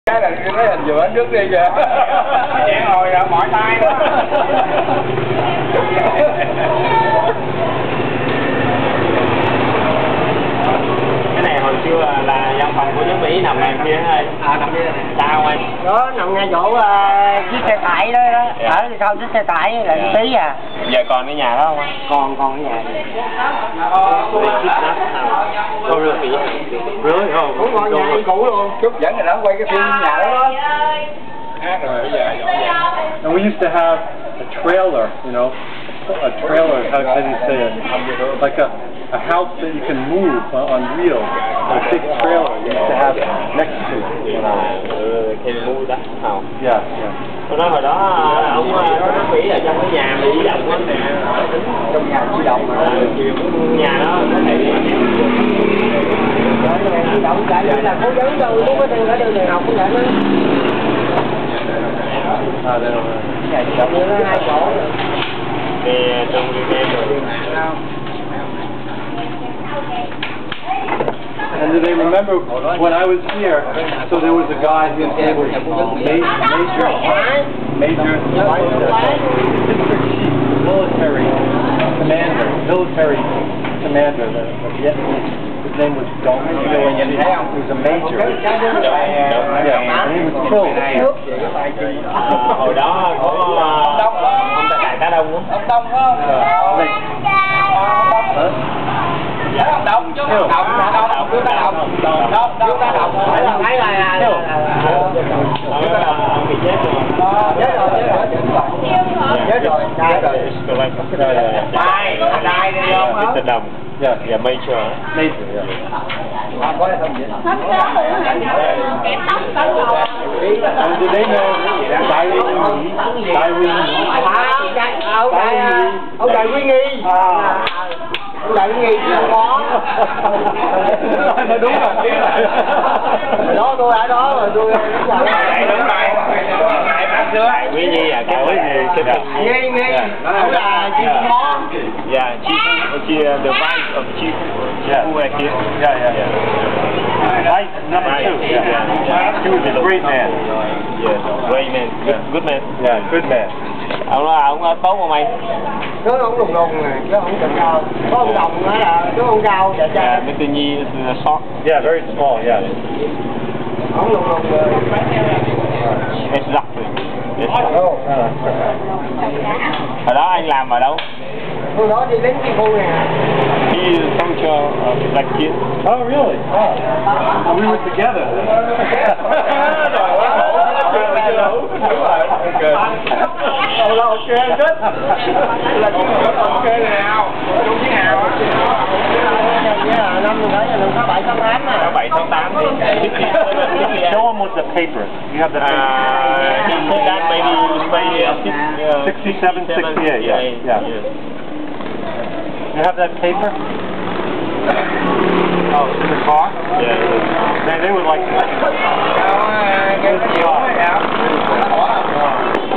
Cái là nói hình vừa anh trước đi kìa. Chạy ngồi rồi mỏi tay đó. Cái này hồi xưa là văn phòng của nước Mỹ nằm ngay kia thôi. Nằm kia này. Sao anh? Đó nằm ngay chỗ chiếc xe tải đó đó. Dạ. Ở sau chiếc xe tải là Dạ. tí à. Giờ còn ở nhà đó không anh? Còn ở nhà. Really? Cũng còn nhà đi cũ luôn. Chút dẫn người đó quay cái phim nhà đó đó. Hát rồi bây giờ dọn dẹp. And we used to have a trailer, you know, a trailer, how do you say it? Like a house that you can move on wheels, a big trailer we used to have next to it. Khi mua đó không? Yeah. Tôi nói hồi đó ông nó Mỹ ở trong cái nhà bị di động á nè. Trong nhà di động mà. Nhà đó nó thể Di động chạy là cố gắng đâu, lúc có đang ở đây đại học cũng vậy đó. Đây rồi. Nhà di động nó hai chỗ rồi. thì trong cái rồi. And do they remember when I was here? So there was a guy whose name was Major District Chief, military commander, the Vietnamese. His name was Dong. He was a major. Yeah, and he was killed. Hồi đó có ông Đại Tá Đông á. Ông Đông không? Đông chứ Đông chú Tá Đông. Chú Tá Đông. Thấy là Ông bị chết rồi. chết rồi. Đai đi không? Mr. Đông. Yeah, Major. major. Yeah. Có hay không vậy? And do they know Ông Đại Quý Nghi. Ông Đại Quý Nghi không có. Nói đúng rồi. Đó tôi ở đó rồi tôi. Đúng rồi. Đại Quý Nhi à? Đại Quý Nhi. Nghi. Ông là chi phó. Yeah, chief, the vice of chief. Yeah. Vice number 2. Yeah. He was a great man. Yes, great man. Good man. Yeah, good man. Ông tốt không anh? Chứ ông lùng này, chứ ông chậm cao. Có ông Đồng đó là chứ ông cao dạ cha. Yeah, Mr. Nhi is short. Yeah, very small. Yeah. Ông lùng rồi. Exactly. Hồi đó anh làm ở đâu? Hồi đó đi lính cái khu này. He is soldier of Black Kid. Oh, really? Oh. We were together. Ok, good. Ok nào. Chú với Hào. Năm mình thấy là đừng có 7 tháng 8 nè. 7 tháng 8 thì Show him with the paper. You have the paper. he said that maybe you say 67, 68. Yeah. You have that paper? Oh, it's in the car? Yeah. They would like to. Cái